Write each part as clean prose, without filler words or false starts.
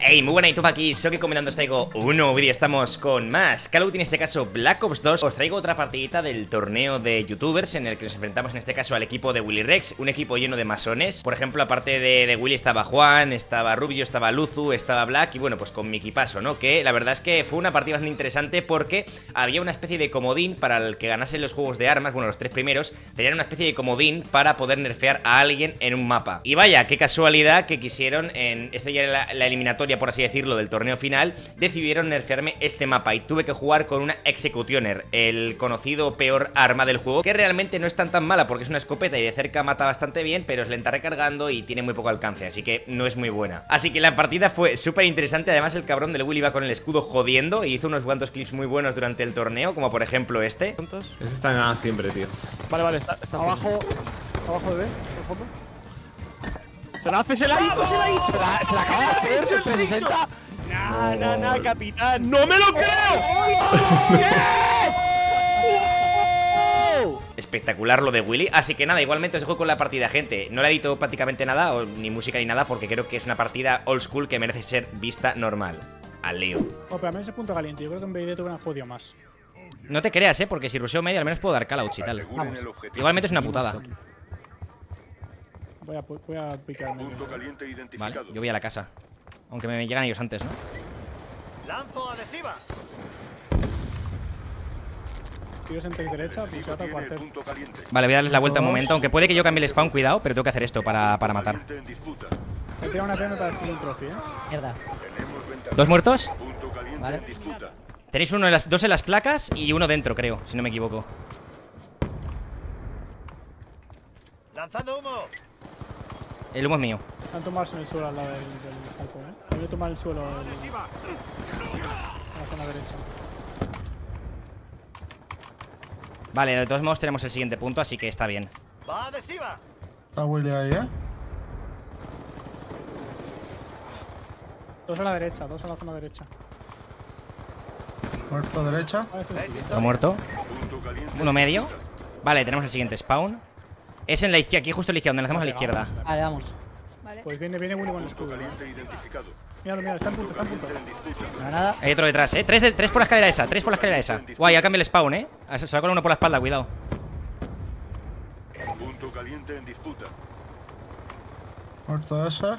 Hey, muy buena, y tú aquí, Soki comentando, os traigo un nuevo vídeo. Estamos con más Call of Duty, en este caso Black Ops 2. Os traigo otra partidita del torneo de youtubers, en el que nos enfrentamos en este caso al equipo de Willy Rex, un equipo lleno de masones. Por ejemplo, aparte de Willy estaba Juan, estaba Rubio, estaba Luzu, estaba Black, y bueno, pues con mi equipazo, ¿no? Que la verdad es que fue una partida bastante interesante porque había una especie de comodín para el que ganase los juegos de armas. Bueno, los tres primeros tenían una especie de comodín para poder nerfear a alguien en un mapa. Y vaya, qué casualidad que quisieron, en esta ya era la eliminatoria, por así decirlo, del torneo final, decidieron nerfearme este mapa y tuve que jugar con una Executioner, el conocido peor arma del juego, que realmente no es tan mala porque es una escopeta y de cerca mata bastante bien, pero es lenta recargando y tiene muy poco alcance, así que no es muy buena. Así que la partida fue súper interesante. Además, el cabrón del Willy iba con el escudo jodiendo y hizo unos cuantos clips muy buenos durante el torneo, como por ejemplo este. Ese está en A siempre, tío. Vale, está abajo. Abajo de B, por fondo. Se la hace, se la hizo. Se la acaba de hacer, 360. Nah, capitán. ¡No me lo creo! Espectacular lo de Willy. Así que nada, igualmente os dejo con la partida, gente. No le edito prácticamente nada, ni música ni nada, porque creo que es una partida old school que merece ser vista normal. Al lío. Oh, pero a mí ese punto caliente. Yo creo que en BD te hubieran jodido más. No te creas, porque si rusheo medio al menos puedo dar callouts y tal. Vamos. Igualmente es una putada. Voy a picarme. Vale, yo voy a la casa. Aunque me llegan ellos antes, ¿no? Lanzo adhesiva. Tíos en tech derecha, pisata al cuartel. Vale, voy a darles la vuelta un momento. Aunque puede que yo cambie el spawn, cuidado, pero tengo que hacer esto para matar. Me tira una PM para destruir un trofeo, Mierda. ¿Dos muertos? Vale. Tenéis dos en las placas y uno dentro, creo, si no me equivoco. Lanzando humo. El humo es mío. Están tomarse en el suelo al lado del palco, Voy a tomar el suelo en la zona derecha. Vale, de todos modos tenemos el siguiente punto, así que está bien. Va adhesiva. Está Willy ahí, Dos a la derecha, dos a la zona derecha. Muerto derecha. Está muerto. Uno medio. Vale, tenemos el siguiente spawn. Es en la izquierda, aquí justo a la izquierda, donde le hacemos a la izquierda. Vale, vamos. Vale. Pues viene Willy con el escudo, Míralo, está en punto, No, nada. Hay otro detrás, Tres por la escalera esa, tres por la escalera esa. Guay, ya cambia el spawn, Se va con uno por la espalda, cuidado. Punto caliente en disputa. Muerto ese.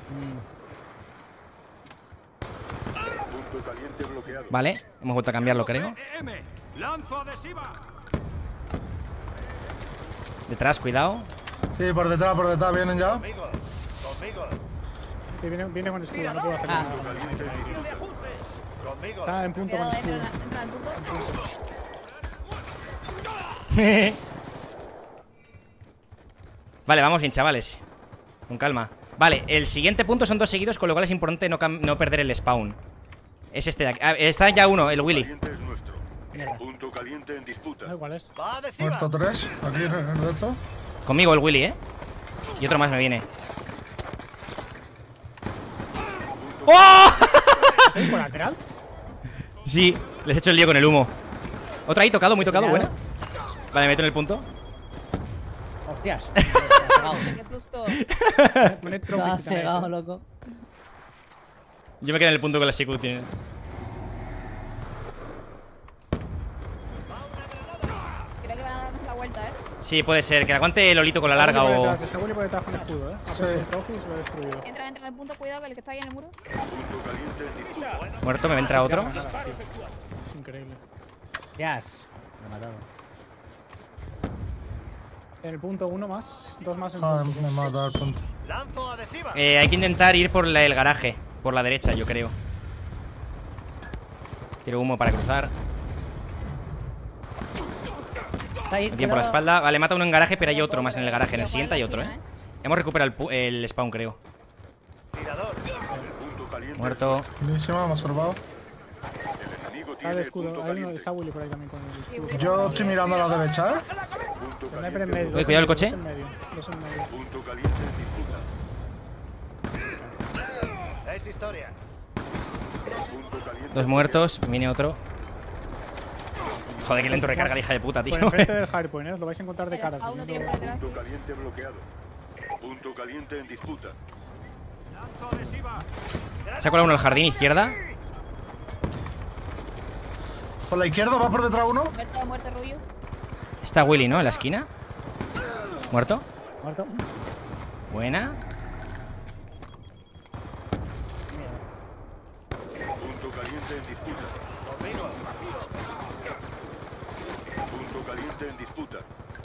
Punto caliente bloqueado. Vale, hemos vuelto a cambiarlo, creo. Lanzo adhesiva. Detrás, cuidado. Sí, por detrás, vienen ya. Conmigo. Sí, viene con escudo, no puedo hacer nada. Conmigo. Está en punto con Cuidado, escudo. entra al punto. Vale, vamos bien, chavales. Con calma. Vale, el siguiente punto son dos seguidos, con lo cual es importante no perder el spawn. Es este de aquí. Está ya uno, el Willy. Es nuestro. Mierda. Punto caliente en disputa. ¿Cuál es? Va adhesiva. Muerto tres. Aquí en el de esto. Conmigo el Willy, Y otro más me viene. ¡Oh! ¿Por lateral? Sí, les he hecho el lío con el humo. Otra ahí, tocado, muy tocado, Cuidado. buena. Vale, me meto en el punto. Hostias. Me has pegado. Qué susto. Pone Me has trophy si tenéis, pegado, loco. Yo me quedo en el punto con la Executioner. Creo que van a darnos la vuelta, Sí, puede ser, que aguante el olito con la larga o... Está Willy por detrás con escudo, Ha puesto el trophy y se lo ha destruido. Entra en el punto, cuidado que el que está ahí en el muro. Punto caliente en disputa. Muerto, me entra otro. Es increíble. Hostias. Me ha matado. En el punto uno más, dos más en Ah, punto. me mata al punto. Lanzo adhesiva. Hay que intentar ir por el garaje, por la derecha, yo creo. Tiro humo para cruzar. Está ahí. Me tienen por la cuidado. espalda. Vale, mata uno en garaje, pero hay otro más en el garaje. En el Pero siguiente hay otro, Hemos recuperado el spawn, creo. Tirador. Punto caliente. Muerto. Buenísimo, hemos salvado. Enemigo Está el tiene escudo. punto Ahí uno, caliente. está Willy por ahí también con el escudo. Sí, Yo estoy mirando a la derecha, Punto Sniper en caliente. medio. Uy, cuidado el coche. Dos en medio. Dos en medio. Punto caliente en disputa. Es historia. Punto caliente. Dos muertos. Viene otro. Joder, qué lento recarga la hija de puta, tío. Por enfrente del hardpoint, Os lo vais a encontrar de cara. A uno tiene por detrás. Punto caliente bloqueado. Punto caliente en disputa. Lanzo adhesiva. Se ha colado uno al jardín izquierda. Por la izquierda va por detrás uno. Muerto, Rubio. Está Willy, ¿no? En la esquina. ¿Muerto? Muerto. Buena. Punto caliente en disputa. Punto caliente en disputa.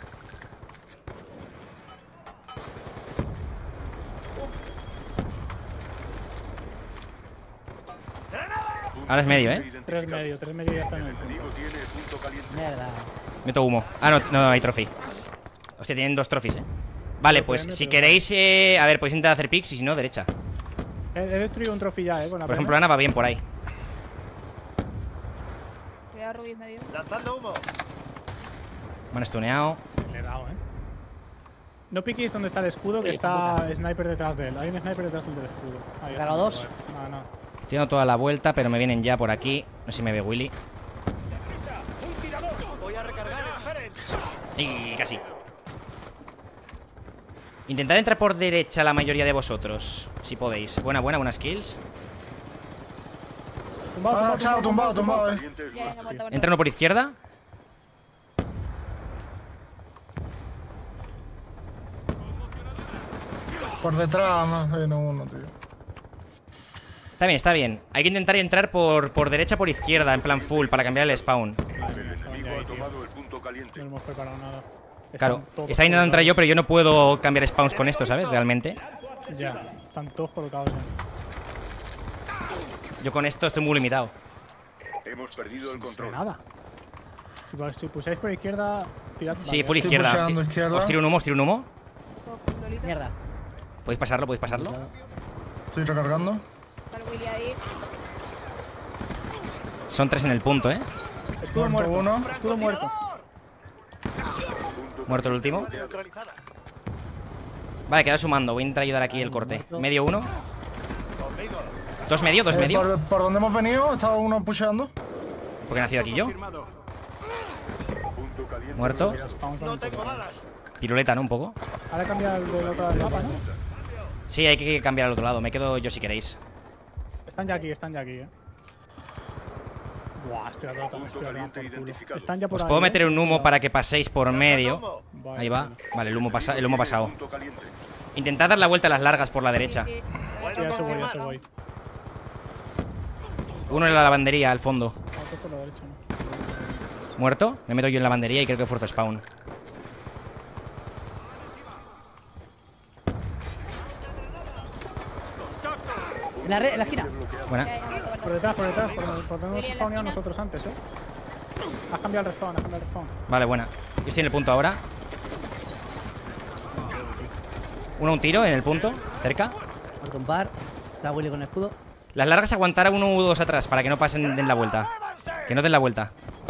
Ahora es medio, ¿eh? 3 medio ya está en el punto. Enemigo tiene punto caliente. Mierda. Meto humo. Ah, no, no hay trophy. Hostia, tienen 2 trophies, ¿eh? Vale, pues si queréis... a ver, podéis intentar hacer picks y si no, derecha. He destruido un trofeo ya, con la Por ejemplo, Ana va bien por ahí. Cuidado, Rubio medio. Lanzando humo. Me han stuneado. Le he dado, No piquéis donde está el escudo, que está sniper detrás de él. Hay un sniper detrás del escudo. Ahí Cargo 2. No. Estoy dando toda la vuelta, pero me vienen ya por aquí. No sé si me ve Willy. Voy a recargar, esperen. Y casi. Intentad entrar por derecha la mayoría de vosotros, si podéis. Buenas kills. Tumbado. Caliente es Ya, nuestro. muerto. Entra uno por izquierda. Por detrás más viene uno, tío. Está bien. Hay que intentar entrar por derecha, por izquierda, en plan full, para cambiar el spawn. El enemigo ha tomado el punto caliente. No hemos preparado nada. Claro, Están todos está intentando entrar yo, colocados. pero yo no puedo cambiar spawns con esto, ¿sabes? Realmente. Ya, están todos colocados ya. Yo con esto estoy muy limitado. Hemos perdido el No control. nada. Si pusáis por izquierda, tirad. Sí, vale. full Estoy izquierda. pusheando izquierda. Os tiro un humo. Lolito. Mierda. ¿Podéis pasarlo? Estoy recargando. Para Willy ahí. Son 3 en el punto, ¿eh? Escudo Muerto muerto. uno. Escudo muerto. Muerto el último. Neutralizada. Vale, queda sumando. Voy a intentar ayudar aquí el corte. Muerto. Medio uno. Conmigo. Dos medio. Por donde hemos venido, estaba uno pusheando. Porque he nacido aquí yo. Punto caliente. Muerto. Spawn con No el tengo toque. balas. Piruleta, ¿no? Un poco. Ahora cambia el del otro lado del mapa, ¿no? Sí, hay que cambiar al otro lado. Me quedo yo si queréis. Están ya aquí, Buah, estoy a Punto caliente identificado. Están ya por Os ahí. puedo meter un humo para que paséis por medio. Humo. Ahí va. Vale, el humo ha pasado. Punto caliente. Intentad dar la vuelta a las largas por la derecha. Sí. Sí, a eso voy. Uno en la lavandería, al fondo. Otro por la derecha, ¿no? Muerto. Me meto yo en la lavandería y creo que he fuerzo spawn. En la esquina. Buena. Por detrás, por donde hemos Willy en la spawneado esquina. nosotros antes, Has cambiado el respawn, Vale, buena. Yo estoy en el punto ahora. Un tiro en el punto. Cerca. Muerto un par. Está Willy con escudo. Las largas aguantar a uno u dos atrás para que no pasen, den la vuelta. Que no den la vuelta.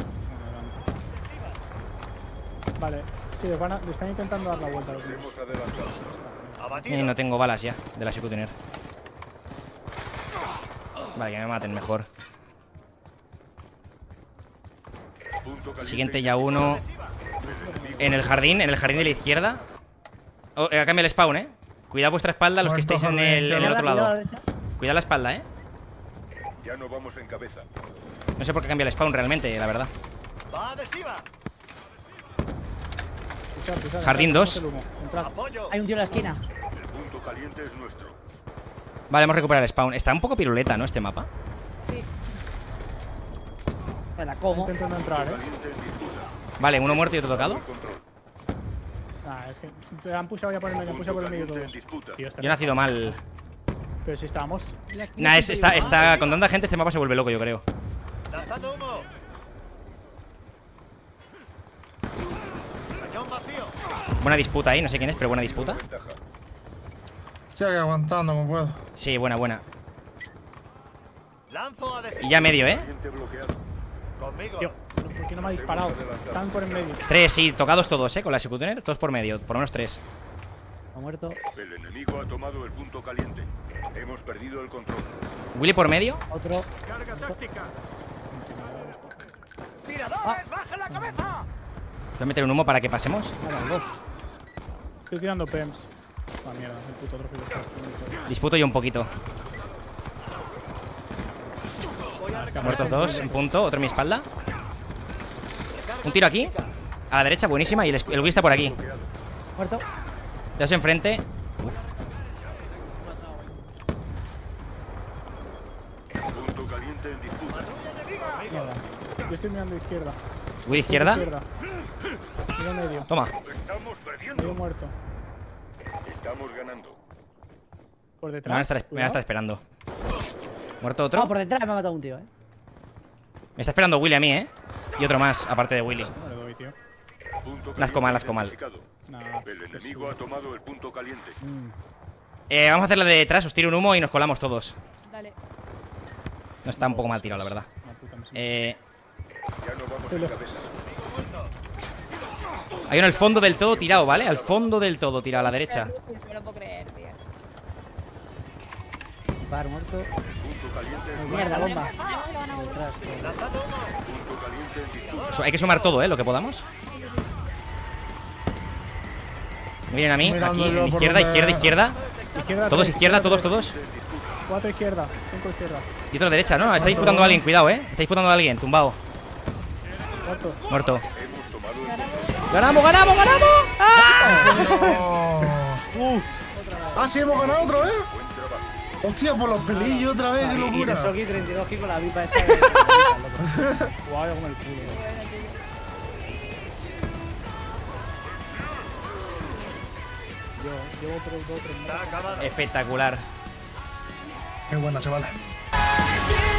Vale, sí, le están intentando dar la vuelta a los tíos. Hemos adelantado. Abatido. No tengo balas ya de la Shikutuner. Vale, que me maten mejor. Punto caliente. Siguiente ya uno. En el jardín de la izquierda. Oh, cambia el spawn, Cuidad vuestra espalda los que Muerto estéis en jardín, el izquierda. otro Cuidado a la lado. derecha. Cuidad la espalda, Ya no vamos en cabeza. No sé por qué cambia el spawn realmente, la verdad. Va adhesiva. Pisad, Jardín entrad, 2. el humo. Entrad. Apoyo. Hay un tío en la esquina. El punto caliente es nuestro. Vale, hemos recuperado el spawn. Está un poco piruleta, ¿no? Este mapa. Me la como. Intentando entrar, Caliente en disputa. Vale, uno muerto y otro tocado. Control. Es que te han pushado ya por el medio, han pushado por el medio Punto todos. caliente en disputa. Tío, este Yo he nacido mal. Pero si estábamos. Nah, está con tanta gente este mapa se vuelve loco, yo creo. Lanzando humo. Cañón vacío. Buena disputa ahí, no sé quién es, pero buena disputa. Ventaja. Estoy aquí aguantando como puedo. Sí, buena. Lanzo adhesivo. Y ya medio, Caliente bloqueado. Conmigo. Tío, ¿por qué no me ha disparado? Están por en medio. 3, sí, tocados todos, con la Shikutuner. Todos por medio, por lo menos 3. Ha muerto. El enemigo ha tomado el punto caliente. Hemos perdido el control. Willy por medio. Otro. Carga táctica. ¡Tiradores! ¡Bajen la cabeza! Voy a meter un humo para que pasemos. Estoy tirando PEMS. Ah, mierda, el puto trofeo está. Disputo yo un poquito. Muertos dos, un punto, otro en mi espalda. Un tiro aquí. A la derecha, buenísima. Y el Willy está por aquí. Muerto. Dos enfrente. Punto caliente en disputa. Mierda. Yo estoy mirando izquierda. Willy izquierda. Miro medio. Toma. Estamos perdiendo. Medio muerto. Estamos ganando. Por Me detrás. van a estar esperando. Muerto otro. No, por detrás me ha matado un tío, Me está esperando Willy a mí, Y otro más, aparte de Willy. No le doy, tío. Punto Las comal, caliente las comal. identificado. Nah, El enemigo ha tomado el punto caliente. Vamos a hacer la de detrás, os tiro un humo y nos colamos todos. Dale. No está un poco mal tirado, la verdad. una puta me Ya no vamos Estoy en lejos. cabeza. Hay uno al fondo del todo tirado, ¿vale? Al fondo del todo tirado, a la derecha. No me lo puedo creer, tío. Bar muerto. Punto caliente en Mierda, bomba. Punto Detrás. caliente en disputa. Hay que sumar todo, lo que podamos. Me vienen a mí, Mirando aquí, yo en por izquierda, donde- izquierda, izquierda. Izquierda, Todos tres, izquierda, izquierda, todos. tres. 4 izquierda, 5 izquierda. Y otro derecha, ¿no? Está disputando a alguien, cuidado, Está disputando a alguien, tumbado. 4. Muerto. Hemos tomado el ¡Ganamos, ganamos, ganamos! ¡Ah! No. Ah, sí, hemos ganado otra vez. Hostia, por los pelillos otra vez, qué Y locura. eso aquí 32 aquí con la vipa esa. Guau, como el culo. Yo llevo 3, 2, 3. Espectacular. Qué buena, chaval. You